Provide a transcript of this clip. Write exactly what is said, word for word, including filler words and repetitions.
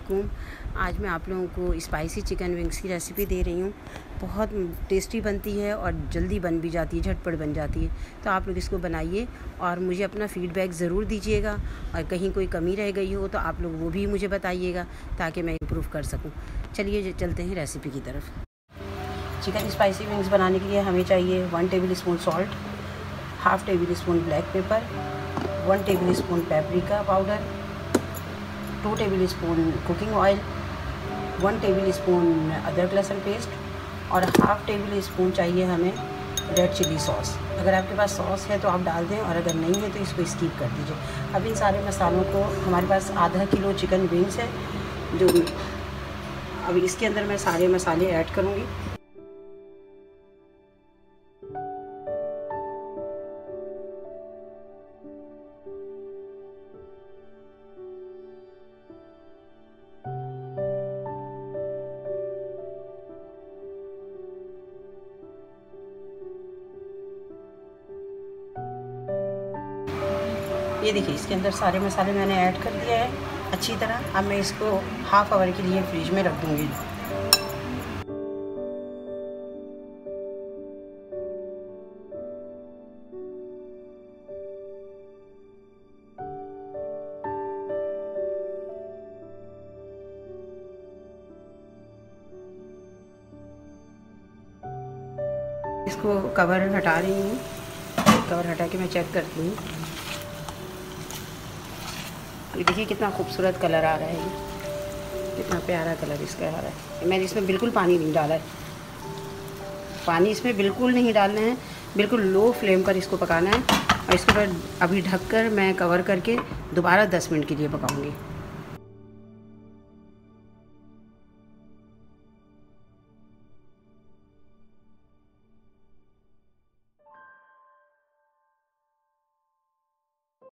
वालेकुम। आज मैं आप लोगों को स्पाइसी चिकन विंग्स की रेसिपी दे रही हूँ। बहुत टेस्टी बनती है और जल्दी बन भी जाती है, झटपट बन जाती है। तो आप लोग इसको बनाइए और मुझे अपना फ़ीडबैक ज़रूर दीजिएगा, और कहीं कोई कमी रह गई हो तो आप लोग वो भी मुझे बताइएगा ताकि मैं इम्प्रूव कर सकूँ। चलिए चलते हैं रेसिपी की तरफ। चिकन स्पाइसी विंग्स बनाने के लिए हमें चाहिए one tablespoon salt, half tablespoon black pepper, one tablespoon paprika powder, two tablespoon cooking oil, one tablespoon अदरक लहसुन पेस्ट और हाफ़ टेबल स्पून चाहिए हमें रेड चिली सॉस। अगर आपके पास सॉस है तो आप डाल दें, और अगर नहीं है तो इसको स्किप कर दीजिए। अब इन सारे मसालों को, हमारे पास आधा किलो चिकन विंग्स है जो अब इसके अंदर मैं सारे मसाले ऐड करूँगी। ये देखिए, इसके अंदर सारे मसाले मैंने ऐड कर दिया है अच्छी तरह। अब मैं इसको हाफ आवर के लिए फ्रिज में रख दूँगी। इसको कवर हटा रही हूँ। कवर हटा के मैं चेक करती हूँ। ये देखिए कितना खूबसूरत कलर आ रहा है, ये कितना प्यारा कलर इसका आ रहा है। मैंने इसमें बिल्कुल पानी नहीं डाला है, पानी इसमें बिल्कुल नहीं डालना है। बिल्कुल लो फ्लेम पर इसको पकाना है, और इसके बाद अभी ढककर मैं कवर करके दोबारा दस मिनट के लिए पकाऊंगी।